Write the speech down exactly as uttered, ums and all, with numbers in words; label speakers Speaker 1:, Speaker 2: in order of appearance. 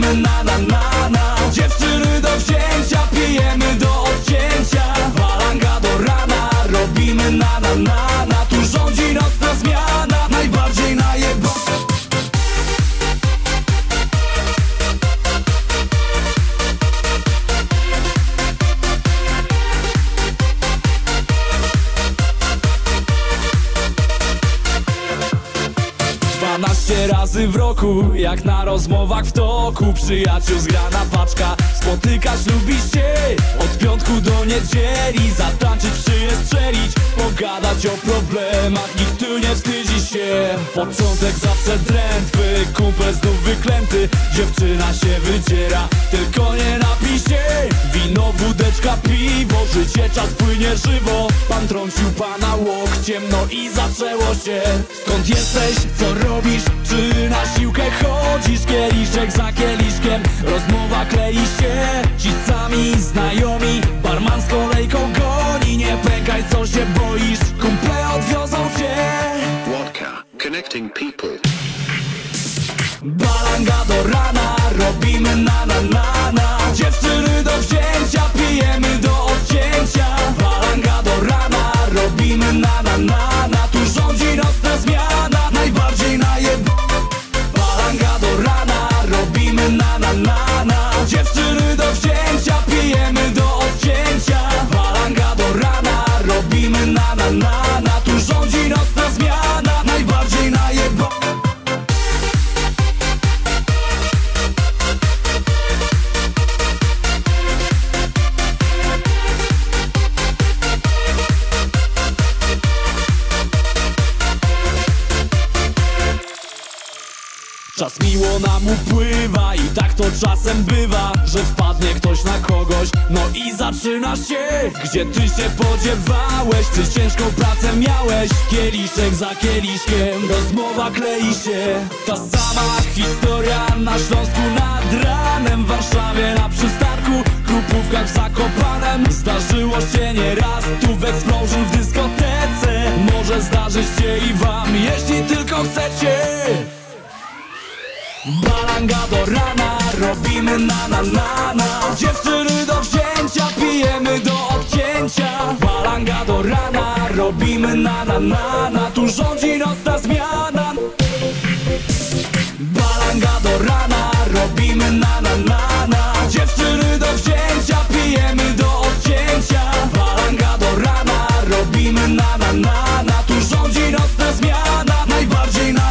Speaker 1: robimy na na na na. Dziewczyny do wzięcia, pijemy do odcięcia. Balanga do rana, robimy na na na na. Tu rządzi nocna zmiana, najbardziej najeba. dwanaście razy w roku, jak na rozmowach w toku. Przyjaciół zgrana paczka, spotykać lubisz się. Od piątku do niedzieli, zatańczyć, szyję strzelić. Pogadać o problemach, nikt tu nie wstydzi się. Początek zawsze drętwy, kumpel znów wyklęty. Dziewczyna się wydziera, tylko nie napij się. Wino, wódeczka, piwo, życie czas płynie żywo. Pan trącił pana łokciem, no i zaczęło się. Skąd jesteś, co robisz, czy na siłkę chodzisz? Kieliszek za kieliszkiem, rozmowa klei się. Ci sami znajomi, barman z kolejką goni. Nie pękaj, co się boisz, kumple odwiozą cię.
Speaker 2: Wodka, connecting people.
Speaker 1: Balanga do rana, robimy na na na na. Dziewczyny do wzięcia, pijemy do odcięcia. Balanga do rana, robimy na na na na. Tu rządzi nocna zmiana, najbardziej najeb. Balanga do rana, robimy na na na na. Dziewczyny do wzięcia, pijemy do odcięcia. Balanga do rana, robimy na na na na. Tu rządzi nocna zmiana, najbardziej najeb. Czas miło nam upływa i tak to czasem bywa, że wpadnie ktoś na kogoś, no i zaczyna się. Gdzie ty się podziewałeś, czy ciężką pracę miałeś? Kieliszek za kieliszkiem, rozmowa klei się. Ta sama historia na Śląsku nad ranem, w Warszawie na przystanku, Krupówkach w Zakopanem. Zdarzyło się nieraz, tu w Explosion w dyskotece. Może zdarzyć się i wam, jeśli tylko chcecie. Balanga do rana, robimy na na na na. Dziewczyny do wzięcia, pijemy do odcięcia. Balanga do rana, robimy na na na na. Tu rządzi nocna zmiana. Balanga do rana, robimy na na na na. Dziewczyny do wzięcia, pijemy do odcięcia. Balanga do rana, robimy na na na na. Tu rządzi nocna zmiana, najbardziej na